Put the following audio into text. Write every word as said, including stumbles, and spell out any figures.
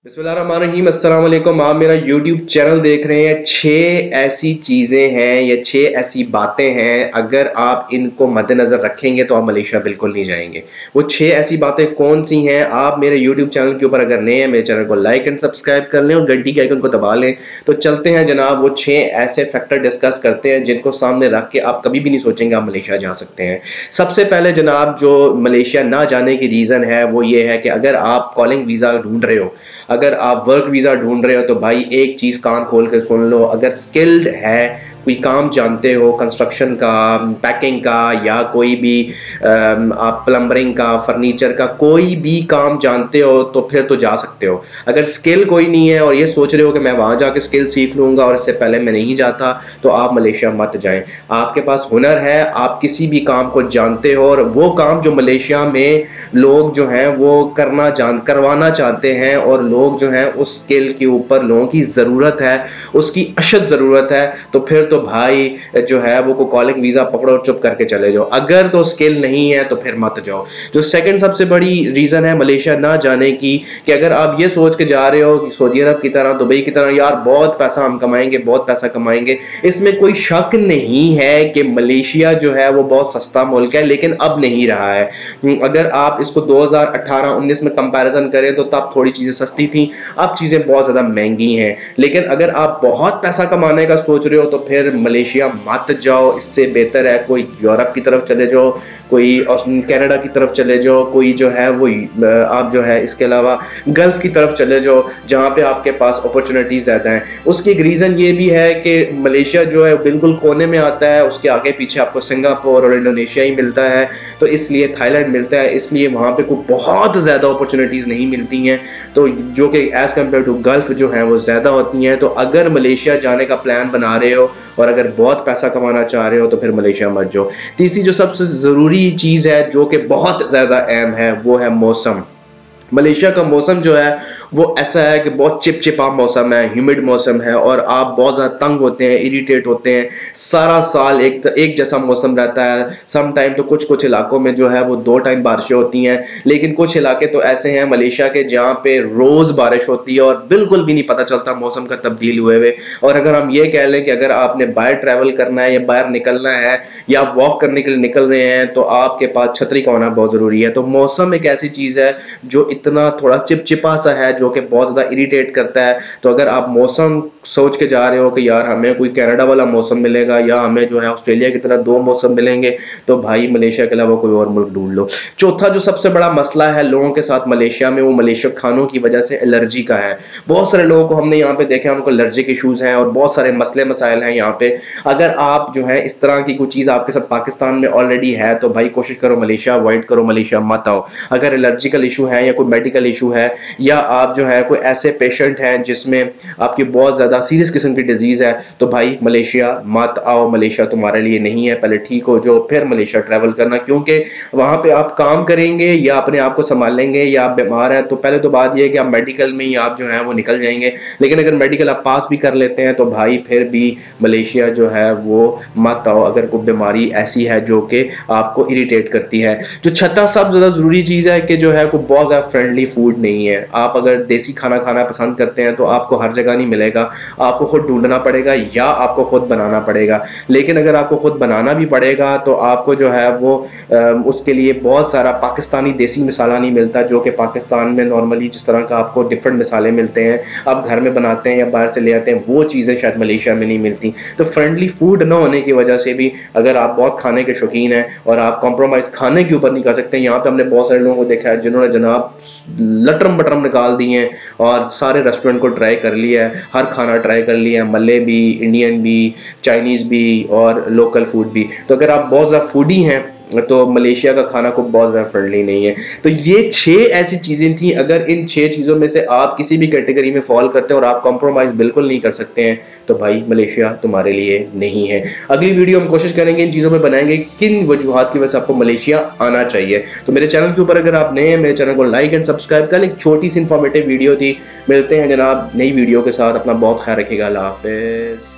बिस्मिल्लाहिर्रहमानिर्रहीम, अस्सलाम वालेकुम। आप मेरा यूट्यूब चैनल देख रहे हैं। छः ऐसी चीज़ें हैं या छः ऐसी बातें हैं, अगर आप इनको मद्देनज़र रखेंगे तो आप मलेशिया बिल्कुल नहीं जाएंगे। वो छः ऐसी बातें कौन सी हैं? आप मेरे यूट्यूब चैनल के ऊपर अगर नए हैं, मेरे चैनल को लाइक एंड सब्सक्राइब कर लें और घंटी के आइकन को दबा लें। तो चलते हैं जनाब, वो छः ऐसे फैक्टर डिस्कस करते हैं जिनको सामने रख के आप कभी भी नहीं सोचेंगे आप मलेशिया जा सकते हैं। सबसे पहले जनाब, जो मलेशिया ना जाने की रीज़न है वो ये है कि अगर आप कॉलिंग वीज़ा ढूंढ रहे हो, अगर आप वर्क वीज़ा ढूंढ रहे हो, तो भाई एक चीज़ कान खोल कर सुन लो। अगर स्किल्ड है, कोई काम जानते हो, कंस्ट्रक्शन का, पैकिंग का, या कोई भी आप प्लम्बरिंग का, फर्नीचर का, कोई भी काम जानते हो तो फिर तो जा सकते हो। अगर स्किल कोई नहीं है और ये सोच रहे हो कि मैं वहाँ जाके स्किल सीख लूँगा और इससे पहले मैं नहीं जाता, तो आप मलेशिया मत जाएं। आपके पास हुनर है, आप किसी भी काम को जानते हो, और वो काम जो मलेशिया में लोग जो हैं वो करना जान करवाना चाहते हैं, और लोग जो हैं उस स्किल के ऊपर लोगों की ज़रूरत है, उसकी अशद ज़रूरत है, तो फिर तो भाई जो है वो कॉलिंग वीज़ा पकड़ो और चुप करके चले जाओ। अगर तो स्किल नहीं है तो फिर मत जाओ। जो सेकंड सबसे बड़ी रीज़न है मलेशिया ना जाने की, कि अगर आप ये सोच के जा रहे हो कि सऊदी अरब की तरह, दुबई की तरह, यार बहुत पैसा हम कमाएंगे, बहुत पैसा कमाएंगे, इसमें कोई शक नहीं है कि मलेशिया जो है वो बहुत सस्ता मुल्क है, लेकिन अब नहीं रहा है। अगर आप इसको दो हज़ार अठारह उन्नीस में कंपैरिजन करें तो तब थोड़ी चीज़ें सस्ती थी, अब चीज़ें बहुत ज़्यादा महंगी हैं। लेकिन अगर आप बहुत पैसा कमाने का सोच रहे हो तो फिर मलेशिया मत जाओ। इससे बेहतर है कोई यूरोप की तरफ चले जाओ, कोई कनाडा की तरफ चले जाओ, कोई जो है वो आप जो है इसके अलावा गल्फ़ की तरफ चले जाओ, जहाँ पे आपके पास अपॉर्चुनिटीज़ ज़्यादा हैं। उसकी एक रीज़न ये भी है कि मलेशिया जो है बिल्कुल कोने में आता है, उसके आगे पीछे आपको सिंगापुर और इंडोनेशिया ही मिलता है, तो इसलिए थाईलैंड मिलता है, इसलिए वहाँ पे कोई बहुत ज़्यादा अपॉर्चुनिटीज़ नहीं मिलती हैं, तो जो कि एज़ कम्पेयर टू गल्फ़ जो है वो ज़्यादा होती हैं। तो अगर मलेशिया जाने का प्लान बना रहे हो और अगर बहुत पैसा कमाना चाह रहे हो तो फिर मलेशिया मत जाओ। तीसरी जो सबसे ज़रूरी चीज़ है, जो कि बहुत ज़्यादा अहम है, वो है मौसम। मलेशिया का मौसम जो है वो ऐसा है कि बहुत चिपचिपा मौसम है, ह्यूमिड मौसम है, और आप बहुत ज़्यादा तंग होते हैं, इरिटेट होते हैं। सारा साल एक एक जैसा मौसम रहता है। सम टाइम तो कुछ कुछ इलाकों में जो है वो दो टाइम बारिशें होती हैं, लेकिन कुछ इलाके तो ऐसे हैं मलेशिया के जहाँ पे रोज़ बारिश होती है और बिल्कुल भी नहीं पता चलता मौसम का तब्दील हुए हुए। और अगर हम ये कह लें कि अगर आपने बाहर ट्रैवल करना है या बाहर निकलना है या वॉक करने के लिए निकल रहे हैं, तो आपके पास छतरी का होना बहुत ज़रूरी है। तो मौसम एक ऐसी चीज़ है जो इतना थोड़ा चिपचिपा सा है, जो कि बहुत ज़्यादा इरिटेट करता है। तो अगर आप मौसम सोच के जा रहे हो कि यार हमें कोई कनाडा वाला मौसम मिलेगा या हमें जो है ऑस्ट्रेलिया की तरह दो मौसम मिलेंगे, तो भाई मलेशिया के अलावा कोई और मुल्क ढूंढ लो। चौथा जो सबसे बड़ा मसला है लोगों के साथ मलेशिया में, वो मलेशिया खानों की वजह से एलर्जी का है। बहुत सारे लोगों को हमने यहाँ पे देखा है, उनको एलर्जिक इशूज़ हैं और बहुत सारे मसले मसाइल हैं यहाँ पे। अगर आप जो है इस तरह की कोई चीज़ आपके साथ पाकिस्तान में ऑलरेडी है, तो भाई कोशिश करो मलेशिया अवॉइड करो, मलेशिया मत आओ। अगर एलर्जिकल इशू है या कोई मेडिकल इशू है, या आप जो है कोई ऐसे पेशेंट हैं जिसमें आपकी बहुत ज़्यादा सीरियस किस्म की डिजीज़ है, तो भाई मलेशिया मत आओ। मलेशिया तुम्हारे लिए नहीं है। पहले ठीक हो जो फिर मलेशिया ट्रैवल करना, क्योंकि वहाँ पे आप काम करेंगे या अपने आप को संभालेंगे या आप बीमार हैं, तो पहले तो बात यह है कि आप मेडिकल में ही आप जो है वो निकल जाएंगे। लेकिन अगर मेडिकल आप पास भी कर लेते हैं तो भाई फिर भी मलेशिया जो है वो मत आओ, अगर कोई बीमारी ऐसी है जो कि आपको इरिटेट करती है। जो छठा सब ज़्यादा ज़रूरी चीज़ है कि जो है कोई बहुत ज़्यादा फ्रेंडली फूड नहीं है। आप अगर देसी खाना खाना पसंद करते हैं तो आपको हर जगह नहीं मिलेगा, आपको खुद ढूंढना पड़ेगा या आपको खुद बनाना पड़ेगा। लेकिन अगर आपको खुद बनाना भी पड़ेगा तो आपको जो है वो आ, उसके लिए बहुत सारा पाकिस्तानी देसी मसाला नहीं मिलता, जो कि पाकिस्तान में नॉर्मली जिस तरह का आपको डिफरेंट मसाले मिलते हैं, आप घर में बनाते हैं या बाहर से ले आते हैं, वो चीज़ें शायद मलेशिया में नहीं मिलती। तो फ्रेंडली फूड ना होने की वजह से भी अगर आप बहुत खाने के शौकीन हैं और आप कॉम्प्रोमाइज़ खाने के ऊपर नहीं कर सकते, यहाँ पर हमने बहुत सारे लोगों को देखा है जिन्होंने जनाब लटरम बटरम निकाल दिए हैं और सारे रेस्टोरेंट को ट्राई कर लिया है, हर खाना ट्राई कर लिया है, मले भी, इंडियन भी, चाइनीज़ भी और लोकल फूड भी। तो अगर आप बहुत ज़्यादा फूडी हैं तो मलेशिया का खाना को बहुत ज़्यादा फ्रेंडली नहीं है। तो ये छः ऐसी चीज़ें थी, अगर इन छः चीज़ों में से आप किसी भी कैटेगरी में फॉल करते हैं और आप कॉम्प्रोमाइज़ बिल्कुल नहीं कर सकते हैं, तो भाई मलेशिया तुम्हारे लिए नहीं है। अगली वीडियो हम कोशिश करेंगे इन चीज़ों में बनाएंगे किन वजूहात की वजह से आपको मलेशिया आना चाहिए। तो मेरे चैनल के ऊपर अगर आप नए हैं, मेरे चैनल को लाइक एंड सब्सक्राइब कर लें। एक छोटी सी इंफॉर्मेटिव वीडियो थी। मिलते हैं जनाब नई वीडियो के साथ। अपना बहुत ख्याल रखिएगा। अल्लाह हाफिज़।